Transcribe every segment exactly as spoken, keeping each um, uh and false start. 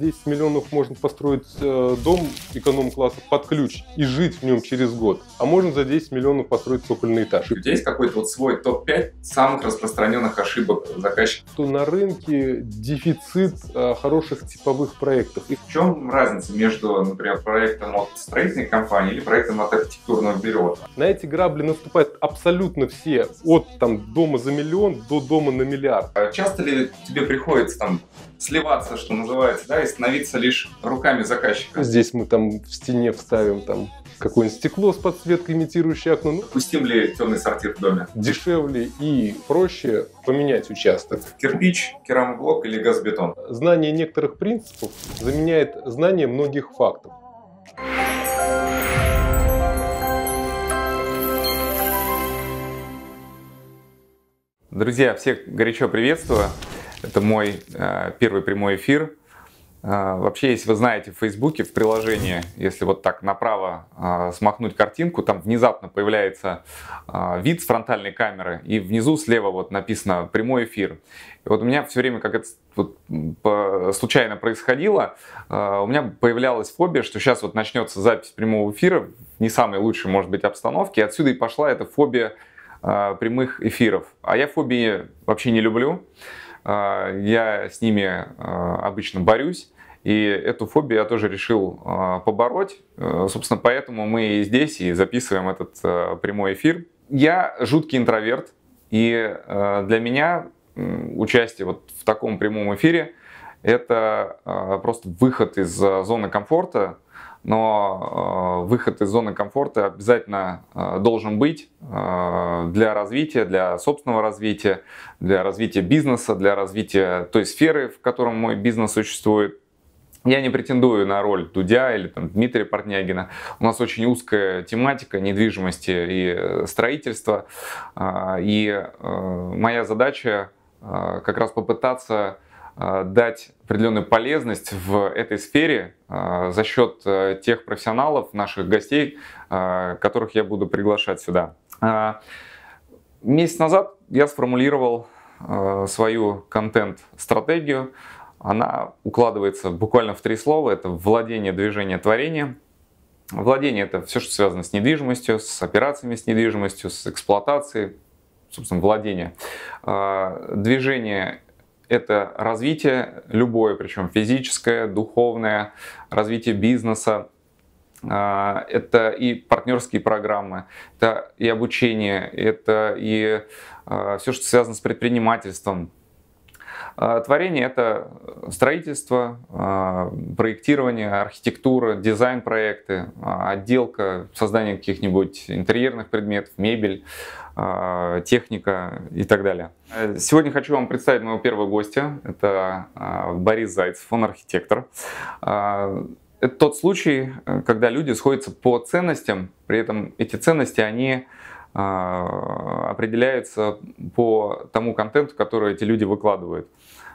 десять миллионов можно построить э, дом эконом-класса под ключ и жить в нем через год. А можно за десять миллионов построить цокольный этаж. У тебя есть какой-то вот свой топ пять самых распространенных ошибок заказчиков? То на рынке дефицит э, хороших типовых проектов. И в чем разница между, например, проектом от строительной компании или проектом от архитектурного бюро? На эти грабли наступают абсолютно все. От там, дома за миллион до дома на миллиард. А часто ли тебе приходится там сливаться, что называется, да, и становиться лишь руками заказчика? Здесь мы там в стене вставим там какое-нибудь стекло с подсветкой, имитирующее окно. Ну, Допустим ли темный сортир в доме? Дешевле и проще поменять участок. Кирпич, керамоблок или газбетон? Знание некоторых принципов заменяет знание многих фактов. Друзья, всех горячо приветствую. Это мой э, первый прямой эфир. Э, вообще, если вы знаете, в Фейсбуке, в приложении, если вот так направо э, смахнуть картинку, там внезапно появляется э, вид с фронтальной камеры, и внизу слева вот написано «прямой эфир». И вот у меня все время, как это вот, по, случайно происходило, э, у меня появлялась фобия, что сейчас вот начнется запись прямого эфира в не самой лучшей, может быть, обстановке, и отсюда и пошла эта фобия прямых эфиров. А я фобии вообще не люблю. Я с ними обычно борюсь. И эту фобию я тоже решил побороть. Собственно, поэтому мы и здесь и записываем этот прямой эфир. Я жуткий интроверт. И для меня участие вот в таком прямом эфире — это просто выход из зоны комфорта. Но выход из зоны комфорта обязательно должен быть для развития, для собственного развития, для развития бизнеса, для развития той сферы, в котором мой бизнес существует. Я не претендую на роль Дудя или там, Дмитрия Портнягина. У нас очень узкая тематика недвижимости и строительства. И моя задача как раз попытаться дать определенную полезность в этой сфере за счет тех профессионалов, наших гостей, которых я буду приглашать сюда. Месяц назад я сформулировал свою контент-стратегию. Она укладывается буквально в три слова. Это владение, движение, творение. Владение — это все, что связано с недвижимостью, с операциями с недвижимостью, с эксплуатацией, собственно, владение. Движение — это развитие любое, причем физическое, духовное, развитие бизнеса. Это и партнерские программы, это и обучение, это и все, что связано с предпринимательством. Творение — это строительство, проектирование, архитектура, дизайн-проекты, отделка, создание каких-нибудь интерьерных предметов, мебель, техника и так далее. Сегодня хочу вам представить моего первого гостя. Это Борис Зайцев, он архитектор. Это тот случай, когда люди сходятся по ценностям, при этом эти ценности, они определяются по тому контенту, который эти люди выкладывают.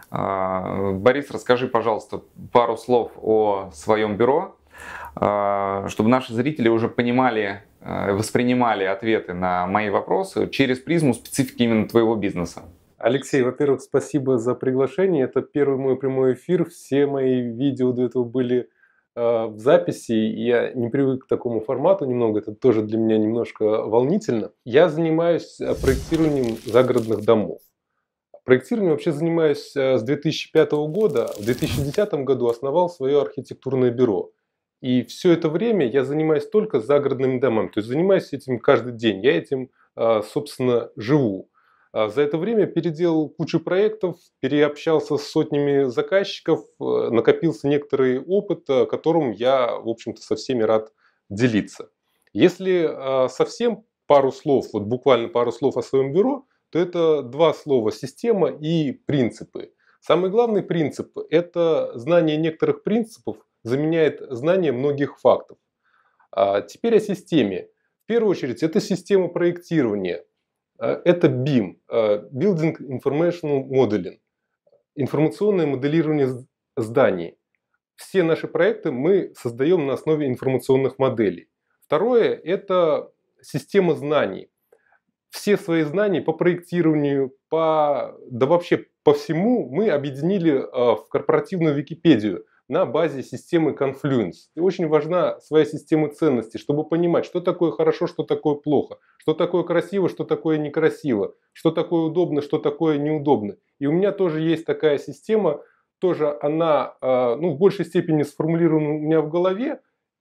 Борис, расскажи, пожалуйста, пару слов о своем бюро, чтобы наши зрители уже понимали, воспринимали ответы на мои вопросы через призму специфики именно твоего бизнеса. Алексей, во-первых, спасибо за приглашение. Это первый мой прямой эфир. Все мои видео до этого были в записи, я не привык к такому формату немного, это тоже для меня немножко волнительно. Я занимаюсь проектированием загородных домов. Проектированием вообще занимаюсь с две тысячи пятого года. В две тысячи десятом году основал свое архитектурное бюро. И все это время я занимаюсь только загородными домами. То есть занимаюсь этим каждый день. Я этим, собственно, живу. За это время переделал кучу проектов, переобщался с сотнями заказчиков, накопился некоторый опыт, которым я, в общем-то, со всеми рад делиться. Если совсем пару слов, вот буквально пару слов о своем бюро, то это два слова: система и принципы. Самый главный принцип – это знание некоторых принципов заменяет знание многих фактов. А теперь о системе. В первую очередь, это система проектирования. Это бим, Building Information Modeling, информационное моделирование зданий. Все наши проекты мы создаем на основе информационных моделей. Второе – это система знаний. Все свои знания по проектированию, по, да вообще по всему мы объединили в корпоративную Википедию. на базе системы Confluence. И очень важна своя система ценностей, чтобы понимать, что такое хорошо, что такое плохо, что такое красиво, что такое некрасиво, что такое удобно, что такое неудобно. И у меня тоже есть такая система, тоже она ну, в большей степени сформулирована у меня в голове.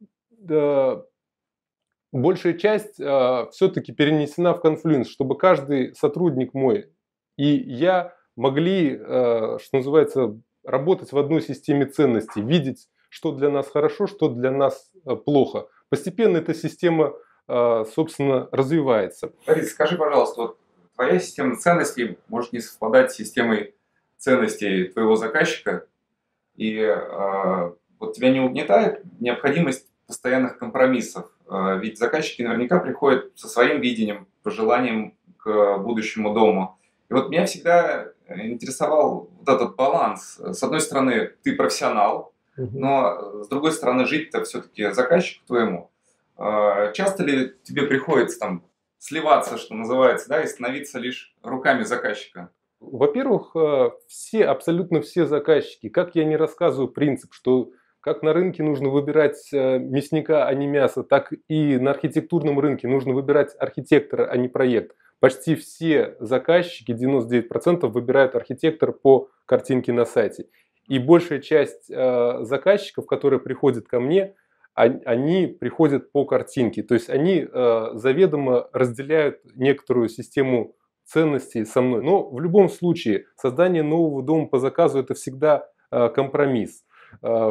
Большая часть все-таки перенесена в Confluence, чтобы каждый сотрудник мой и я могли, что называется, работать в одной системе ценностей, видеть, что для нас хорошо, что для нас плохо. Постепенно эта система, собственно, развивается. Борис, скажи, пожалуйста, вот твоя система ценностей может не совпадать с системой ценностей твоего заказчика, и э, вот тебя не угнетает необходимость постоянных компромиссов? Э, ведь заказчики наверняка приходят со своим видением, пожеланием к будущему дому. И вот меня всегда интересовал вот этот баланс. С одной стороны, ты профессионал, но с другой стороны, жить-то все-таки заказчику твоему. Часто ли тебе приходится там сливаться, что называется, да, и становиться лишь руками заказчика? Во-первых, все, абсолютно все заказчики, как я не рассказываю принцип, что как на рынке нужно выбирать мясника, а не мясо, так и на архитектурном рынке нужно выбирать архитектора, а не проект. Почти все заказчики, девяносто девять процентов, выбирают архитектора по картинке на сайте. И большая часть э, заказчиков, которые приходят ко мне, они, они приходят по картинке. То есть они э, заведомо разделяют некоторую систему ценностей со мной. Но в любом случае создание нового дома по заказу – это всегда э, компромисс. Э,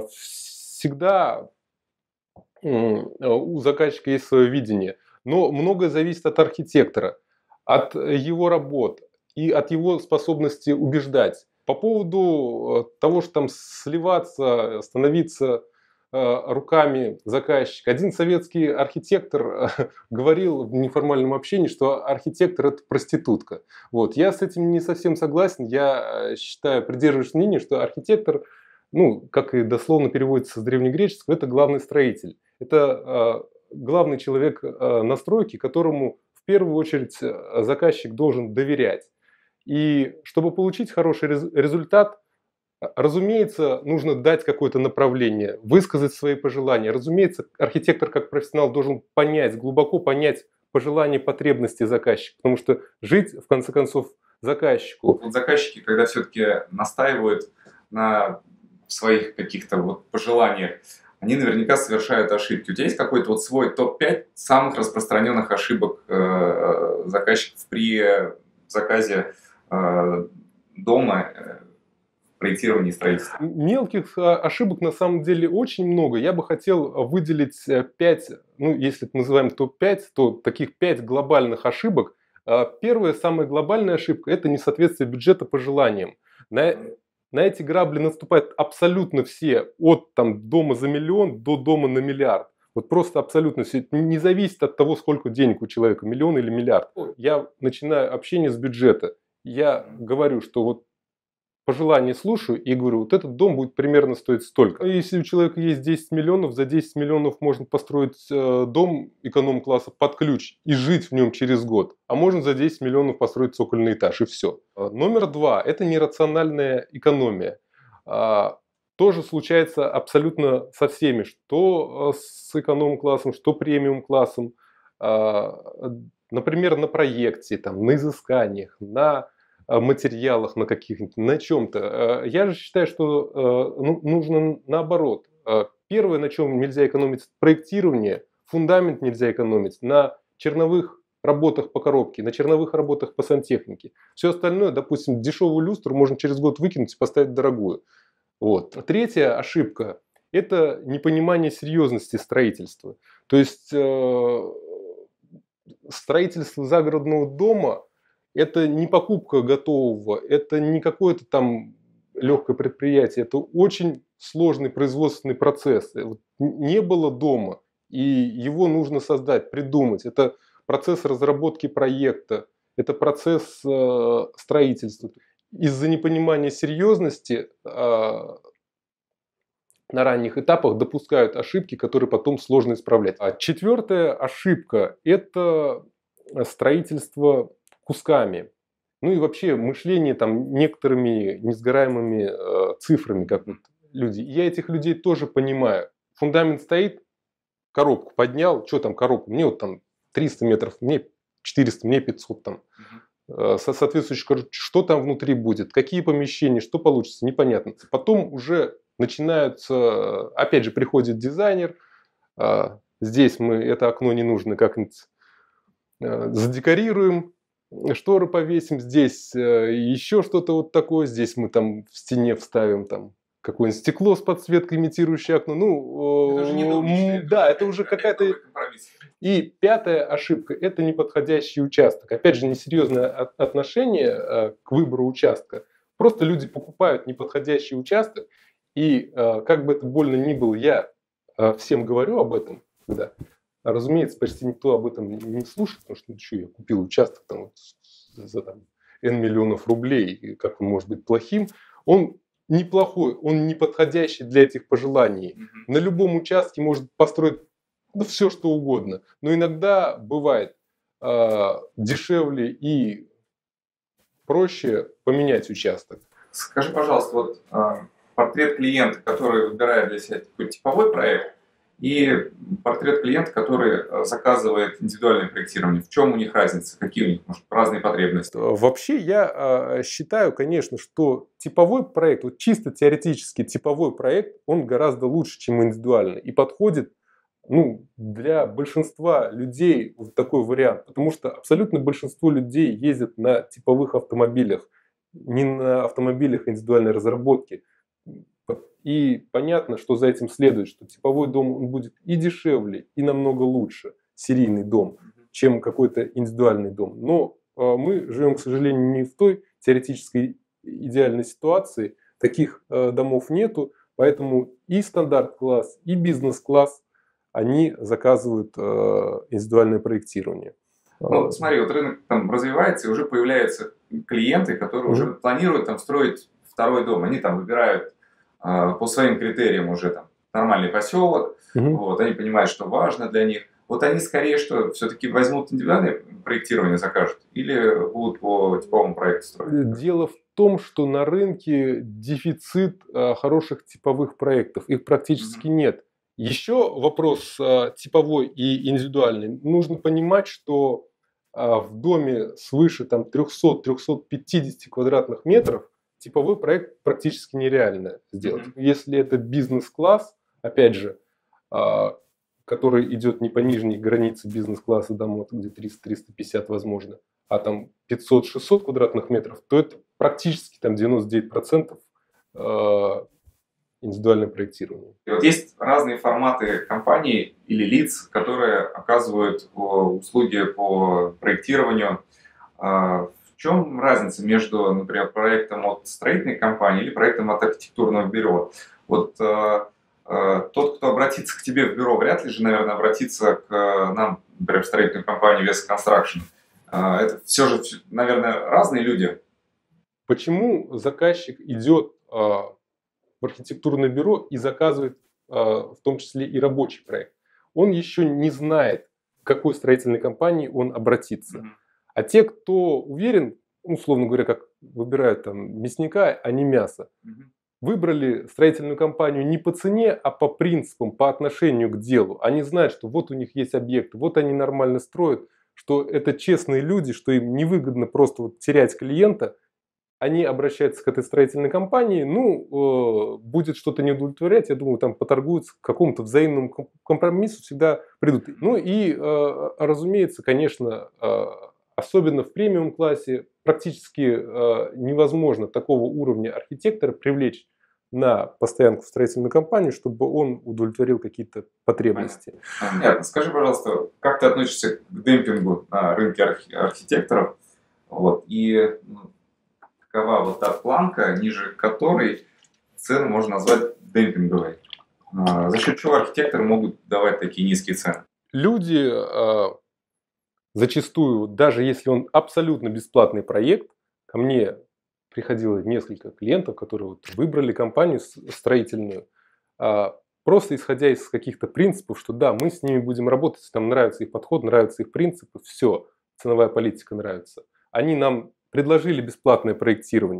всегда э, у заказчика есть свое видение. Но многое зависит от архитектора, от его работ и от его способности убеждать. По поводу того, что там сливаться, становиться руками заказчика. Один советский архитектор говорил в неформальном общении, что архитектор – это проститутка. Вот. Я с этим не совсем согласен. Я считаю, придерживаюсь мнения, что архитектор, ну, как и дословно переводится с древнегреческого, это главный строитель. Это главный человек на стройке, которому в первую очередь заказчик должен доверять. И чтобы получить хороший результат, разумеется, нужно дать какое-то направление, высказать свои пожелания. Разумеется, архитектор как профессионал должен понять, глубоко понять пожелания, потребности заказчика, потому что жить, в конце концов, заказчику. Вот заказчики, когда все-таки настаивают на своих каких-то вот пожеланиях, они наверняка совершают ошибки. У тебя есть какой-то вот свой топ пять самых распространенных ошибок э, заказчиков при заказе э, дома, э, проектировании и строительстве? Мелких ошибок на самом деле очень много. Я бы хотел выделить пять, ну если мы называем топ пять, то таких пять глобальных ошибок. Первая, самая глобальная ошибка – это несоответствие бюджета пожеланиям. На На эти грабли наступают абсолютно все, от там, дома за миллион до дома на миллиард. Вот просто абсолютно все. Это не зависит от того, сколько денег у человека, миллион или миллиард. Я начинаю общение с бюджета. Я говорю, что вот пожелания слушаю и говорю, вот этот дом будет примерно стоить столько. Если у человека есть десять миллионов, за десять миллионов можно построить дом эконом-класса под ключ и жить в нем через год. А можно за десять миллионов построить цокольный этаж и все. Номер два – это нерациональная экономия. Тоже случается абсолютно со всеми, что с эконом-классом, что премиум-классом. Например, на проекте, там, на изысканиях, на материалах на каких-нибудь, на чем-то. Я же считаю, что ну, нужно наоборот. Первое, на чем нельзя экономить, проектирование, фундамент нельзя экономить, на черновых работах по коробке, на черновых работах по сантехнике. Все остальное, допустим, дешевую люстру можно через год выкинуть и поставить дорогую. Вот. Третья ошибка – это непонимание серьезности строительства. То есть э, строительство загородного дома – это не покупка готового, это не какое-то там легкое предприятие, это очень сложный производственный процесс. Вот не было дома, и его нужно создать, придумать. Это процесс разработки проекта, это процесс э, строительства. Из-за непонимания серьезности э, на ранних этапах допускают ошибки, которые потом сложно исправлять. А четвертая ошибка – это строительство кусками. Ну и вообще мышление там некоторыми несгораемыми э, цифрами, как вот люди. И я этих людей тоже понимаю. Фундамент стоит, коробку поднял, что там коробку, мне вот там триста метров, мне четыреста, мне пятьсот там. Угу. Со соответствующей, что там внутри будет, какие помещения, что получится, непонятно. Потом уже начинаются, опять же, приходит дизайнер, здесь мы это окно не нужно, как-нибудь задекорируем, шторы повесим, здесь еще что-то вот такое, здесь мы там в стене вставим там какое-нибудь стекло с подсветкой, имитирующее окно. Ну, это уже не домичное, да, это, это уже какая-то... И пятая ошибка – это неподходящий участок. Опять же, несерьезное отношение к выбору участка. Просто люди покупают неподходящий участок, и как бы это больно ни было, я всем говорю об этом, да. Разумеется, почти никто об этом не слушает, потому что ну, что, я купил участок там, вот, за там, N миллионов рублей, и как он может быть плохим. Он неплохой, он не подходящий для этих пожеланий. Mm-hmm. На любом участке может построить ну, все, что угодно. Но иногда бывает э, дешевле и проще поменять участок. Скажи, пожалуйста, вот э, портрет клиента, который выбирает для себя такой типовой проект, и портрет клиента, который заказывает индивидуальное проектирование. В чем у них разница? Какие у них, может, разные потребности? Вообще я считаю, конечно, что типовой проект, вот чисто теоретически типовой проект, он гораздо лучше, чем индивидуальный. И подходит ну, для большинства людей вот такой вариант. Потому что абсолютно большинство людей ездят на типовых автомобилях, не на автомобилях индивидуальной разработки. И понятно, что за этим следует, что типовой дом он будет и дешевле, и намного лучше, серийный дом, чем какой-то индивидуальный дом. Но э, мы живем, к сожалению, не в той теоретической идеальной ситуации. Таких э, домов нету, поэтому и стандарт-класс, и бизнес-класс, они заказывают э, индивидуальное проектирование. Ну, смотри, вот рынок там развивается, и уже появляются клиенты, которые mm-hmm. уже планируют там строить второй дом. Они там выбирают по своим критериям уже там нормальный поселок, угу. вот, они понимают, что важно для них. Вот они скорее что все-таки возьмут индивидуальное проектирование, закажут, или будут по типовому проекту строить? Дело в том, что на рынке дефицит а, хороших типовых проектов, их практически угу. нет. Еще вопрос а, типовой и индивидуальный. Нужно понимать, что а, в доме свыше там, триста-триста пятьдесят квадратных метров типовой проект практически нереально сделать. Mm-hmm. Если это бизнес-класс, опять же, который идет не по нижней границе бизнес-класса домов, где триста-триста пятьдесят возможно, а там пятьсот-шестьсот квадратных метров, то это практически там девяносто девять процентов индивидуальное проектирование. И вот есть разные форматы компаний или лиц, которые оказывают услуги по проектированию. В чем разница между, например, проектом от строительной компании или проектом от архитектурного бюро? Вот э, э, тот, кто обратится к тебе в бюро, вряд ли же, наверное, обратится к нам, например, в строительную компанию Веска Construction. Э, это все же, наверное, разные люди. Почему заказчик идет э, в архитектурное бюро и заказывает э, в том числе и рабочий проект? Он еще не знает, к какой строительной компании он обратится. Mm-hmm. А те, кто уверен, условно говоря, как выбирают там мясника, а не мясо, угу. выбрали строительную компанию не по цене, а по принципам, по отношению к делу. Они знают, что вот у них есть объекты, вот они нормально строят, что это честные люди, что им невыгодно просто вот терять клиента. Они обращаются к этой строительной компании, ну, э, будет что-то не удовлетворять, я думаю, там поторгуются, к какому-то взаимному компромиссу всегда придут. Ну и, э, разумеется, конечно, э, особенно в премиум-классе практически э, невозможно такого уровня архитектора привлечь на постоянку в строительную компанию, чтобы он удовлетворил какие-то потребности. Понятно. Скажи, пожалуйста, как ты относишься к демпингу на рынке архи- архитекторов? Вот, и ну, какова вот та планка, ниже которой цену можно назвать демпинговой? А, за счет чего архитекторы могут давать такие низкие цены? Люди... Э, Зачастую, даже если он абсолютно бесплатный проект, ко мне приходило несколько клиентов, которые вот выбрали компанию строительную, просто исходя из каких-то принципов, что да, мы с ними будем работать, нам нравится их подход, нравятся их принципы, все, ценовая политика нравится. Они нам предложили бесплатное проектирование,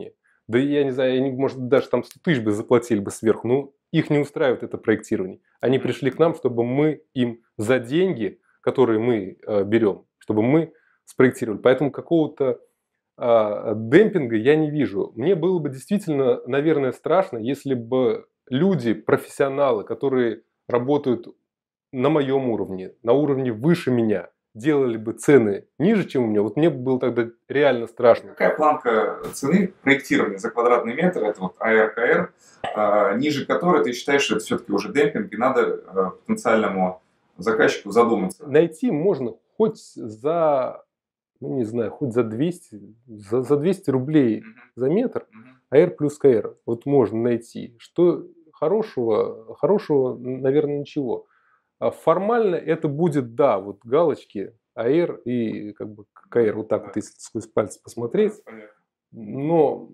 Да я не знаю, они, может, даже там сто тысяч бы заплатили бы сверху, но их не устраивает это проектирование. Они пришли к нам, чтобы мы им за деньги, которые мы э, берем, чтобы мы спроектировали. Поэтому какого-то э, демпинга я не вижу. Мне было бы действительно, наверное, страшно, если бы люди, профессионалы, которые работают на моем уровне, на уровне выше меня, делали бы цены ниже, чем у меня, вот мне было тогда реально страшно. Какая планка цены проектирования за квадратный метр, это вот А Р К Р, э, ниже которой ты считаешь, что это все-таки уже демпинг, и надо э, потенциальному заказчику задуматься? Найти можно хоть за, ну не знаю, хоть за двести, за, за двести рублей Мгм. за метр, Мгм. А Р плюс К Р, вот можно найти. Что хорошего? Хорошего, наверное, ничего. А формально это будет, да, вот галочки А Р и как бы К Р, вот так Да. вот, если сквозь пальцы посмотреть. Понятно. Но,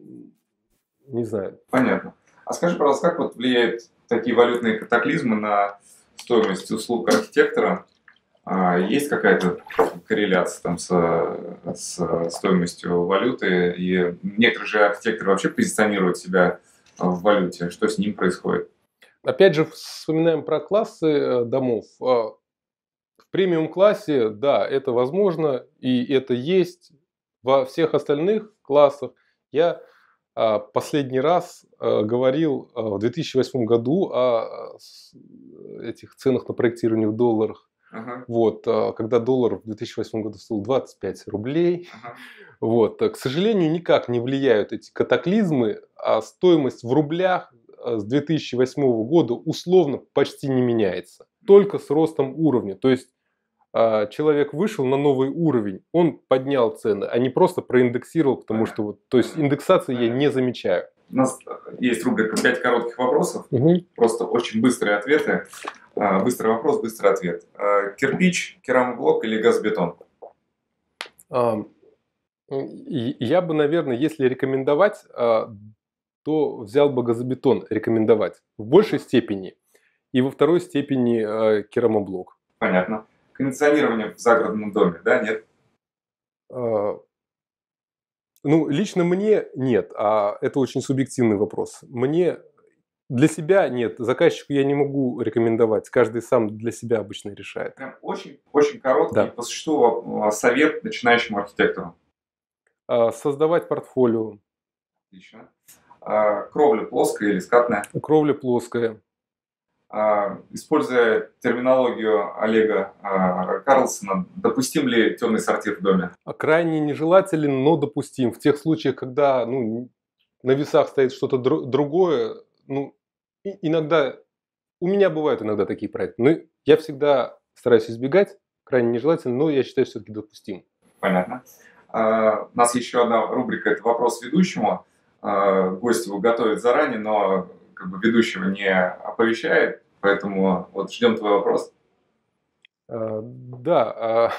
не знаю. Понятно. А скажи, пожалуйста, как вот влияют такие валютные катаклизмы на стоимость услуг архитектора? А, Есть какая-то корреляция там с, с стоимостью валюты? И некоторые же архитекторы вообще позиционируют себя в валюте. Что с ним происходит? Опять же, вспоминаем про классы э, домов. А, В премиум-классе, да, это возможно, и это есть. Во всех остальных классах я а, последний раз а, говорил а, в две тысячи восьмом году о с- этих ценах на проектирование в долларах. Ага, Вот, а, когда доллар в две тысячи восьмом году стоил двадцать пять рублей. ага. Вот, а, к сожалению, никак не влияют эти катаклизмы, а стоимость в рублях а, с две тысячи восьмого года условно почти не меняется. Только с ростом уровня. То есть а, человек вышел на новый уровень, он поднял цены, а не просто проиндексировал, потому что вот, то есть индексации я не замечаю. У нас есть рубрика «пять коротких вопросов». Мгм. Просто очень быстрые ответы. А, Быстрый вопрос, быстрый ответ. А, Кирпич, керамоблок или газобетон? А, и Я бы, наверное, если рекомендовать, а, то взял бы газобетон рекомендовать в большей степени, и во второй степени а, керамоблок. Понятно. Кондиционирование в загородном доме, да, нет? А, Ну, лично мне нет, а это очень субъективный вопрос. Мне для себя нет, заказчику я не могу рекомендовать, каждый сам для себя обычно решает. Прям очень, очень короткий, Да. по существу, а, совет начинающему архитектору. А, Создавать портфолио, Отлично. А, Кровля плоская или скатная? кровля плоская. А, Используя терминологию Олега а, Карлсона, допустим ли темный сортир в доме? А крайне нежелателен, но допустим. В тех случаях, когда ну, на весах стоит что-то дру- другое, ну, и- иногда, у меня бывают иногда такие проекты, но я всегда стараюсь избегать, крайне нежелательно, но я считаю, все-таки допустим. Понятно. А, У нас еще одна рубрика – это вопрос ведущему. А, Гость его готовит заранее, но как бы ведущего не оповещает, поэтому вот ждем твой вопрос. А, Да, а,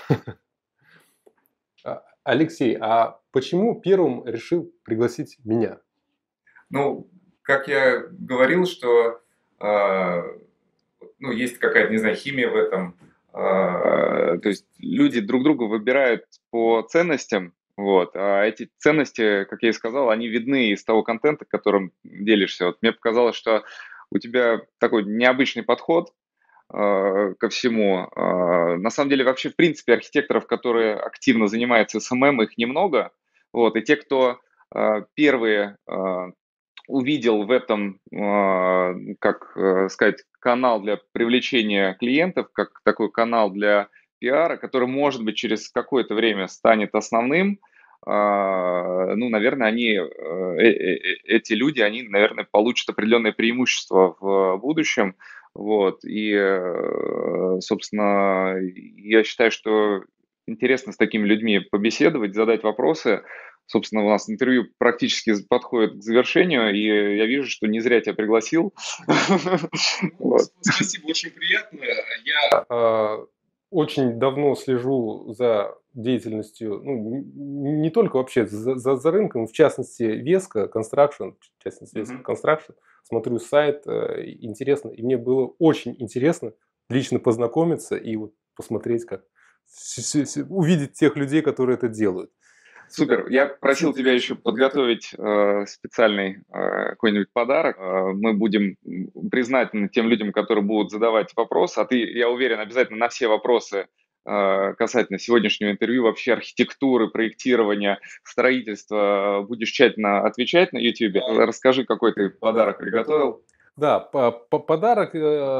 а, Алексей, а почему первым решил пригласить меня? Ну, как я говорил, что а, ну, есть какая-то, не знаю, химия в этом. А, То есть люди друг друга выбирают по ценностям, вот, а эти ценности, как я и сказал, они видны из того контента, которым делишься. Вот мне показалось, что у тебя такой необычный подход а, ко всему. А, На самом деле, вообще, в принципе, архитекторов, которые активно занимаются эс эм эм, их немного. Вот, и те, кто а, первые а, увидел в этом, а, как э, сказать, канал для привлечения клиентов, как такой канал для пиара, который, может быть, через какое-то время станет основным, а, ну, наверное, они, э, э, э, эти люди, они, наверное, получат определенное преимущество в будущем. Вот. И, э, собственно, я считаю, что интересно с такими людьми побеседовать, задать вопросы. Собственно, у нас интервью практически подходит к завершению, и я вижу, что не зря тебя пригласил. Вот. Спасибо, очень приятно. Я а, очень давно слежу за деятельностью, ну, н- не только вообще за, за- за рынком, в частности, Веска, Construction, в частности, Веска Мгм. Construction. Смотрю сайт, э, интересно, и мне было очень интересно лично познакомиться и вот посмотреть, как с- с- с- увидеть тех людей, которые это делают. Супер. Я просил тебя еще подготовить э, специальный э, какой-нибудь подарок. Э, мы будем признательны тем людям, которые будут задавать вопросы. А ты, я уверен, обязательно на все вопросы э, касательно сегодняшнего интервью, вообще архитектуры, проектирования, строительства, будешь тщательно отвечать на YouTube. Расскажи, какой ты подарок приготовил. Да, по, по подарок э,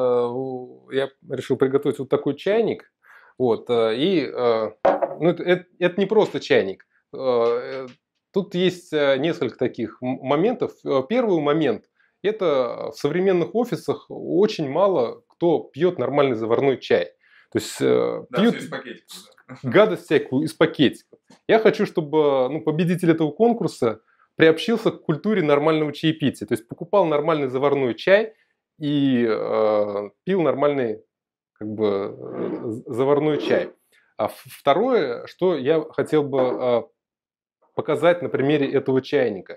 я решил приготовить вот такой чайник. Вот, э, и э, ну, это, это, это не просто чайник. Э, тут есть э, несколько таких моментов. Первый момент – это в современных офисах очень мало кто пьет нормальный заварной чай. То есть э, да, пьют из пакетиков, да. гадость всякую из пакетиков. Я хочу, чтобы ну, победитель этого конкурса приобщился к культуре нормального чаепития. То есть покупал нормальный заварной чай и э, пил нормальный как бы, э, заварной чай. А второе, что я хотел бы э, показать на примере этого чайника.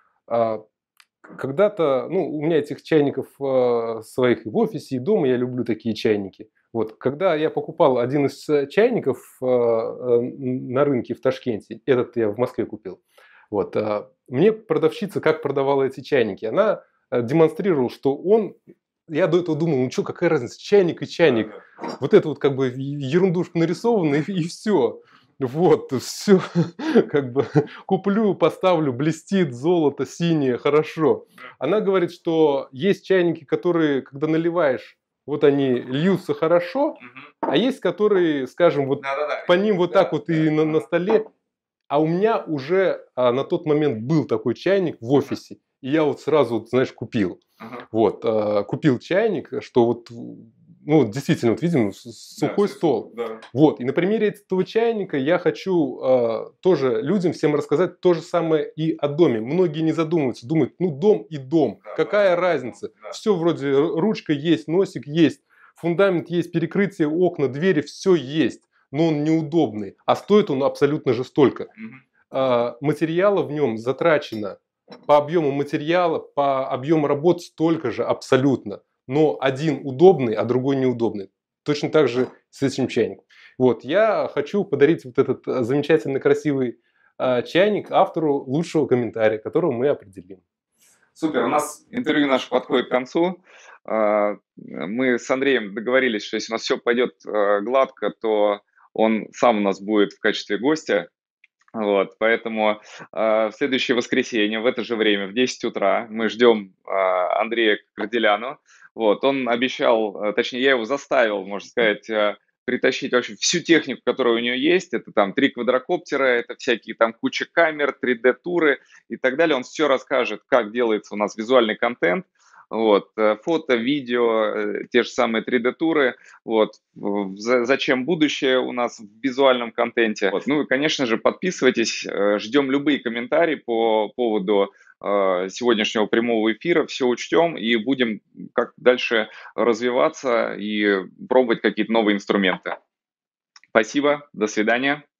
Э, когда-то, ну, у меня этих чайников э, своих и в офисе, и дома, я люблю такие чайники. Вот, когда я покупал один из чайников э, э, на рынке в Ташкенте, этот я в Москве купил, вот, э, мне продавщица как продавала эти чайники, она э, демонстрировала, что он, я до этого думал, ну что, какая разница, чайник и чайник, вот это вот как бы ерундушка нарисована и, и все. Вот, все, как бы куплю, поставлю, блестит, золото, синее, хорошо. Она говорит, что есть чайники, которые, когда наливаешь, вот они льются хорошо, а есть, которые, скажем, вот да-да-да, по ним вот да, так вот да, и да. На, на столе. А у меня уже а, на тот момент был такой чайник в офисе, и я вот сразу, вот, знаешь, купил. Uh-huh. Вот, а, купил чайник, что вот, ну, действительно, вот видим, сухой да, стол. Да. Вот, и на примере этого чайника я хочу а, тоже людям всем рассказать то же самое и о доме. Многие не задумываются, думают, ну, дом и дом, да, какая да, разница? Да. Все вроде, ручка есть, носик есть, фундамент есть, перекрытие, окна, двери, все есть. Но он неудобный, а стоит он абсолютно же столько. Mm-hmm. А, материала в нем затрачено по объему материала, по объему работ столько же абсолютно. Но один удобный, а другой неудобный. Точно так же с этим чайником. Вот, я хочу подарить вот этот замечательный, красивый а, чайник автору лучшего комментария, которого мы определим. Супер, у нас интервью наше подходит к концу. Мы с Андреем договорились, что если у нас все пойдет гладко, то он сам у нас будет в качестве гостя. Вот, поэтому в следующее воскресенье в это же время, в десять утра, мы ждем Андрея Карделяну. Вот, он обещал, точнее, я его заставил, можно сказать, притащить вообще всю технику, которая у него есть. Это там три квадрокоптера, это всякие там куча камер, три дэ-туры и так далее. Он все расскажет, как делается у нас визуальный контент. Вот, фото, видео, те же самые три дэ-туры. Вот, зачем будущее у нас в визуальном контенте. Вот, ну и, конечно же, подписывайтесь, ждем любые комментарии по поводу сегодняшнего прямого эфира, все учтем и будем как дальше развиваться и пробовать какие-то новые инструменты. Спасибо, до свидания.